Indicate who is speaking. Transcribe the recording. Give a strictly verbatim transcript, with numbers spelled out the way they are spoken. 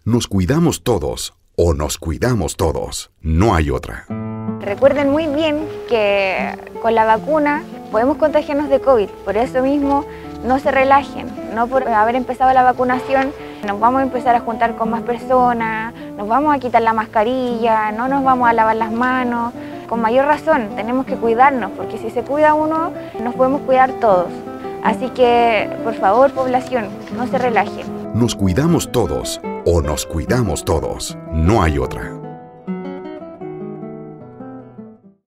Speaker 1: Nos cuidamos todos o nos cuidamos todos. No hay otra.
Speaker 2: Recuerden muy bien que con la vacuna podemos contagiarnos de COVID. Por eso mismo, no se relajen. No por haber empezado la vacunación nos vamos a empezar a juntar con más personas, nos vamos a quitar la mascarilla, no nos vamos a lavar las manos. Con mayor razón, tenemos que cuidarnos, porque si se cuida uno, nos podemos cuidar todos. Así que, por favor, población, no se relajen.
Speaker 1: Nos cuidamos todos o nos cuidamos todos. No hay otra.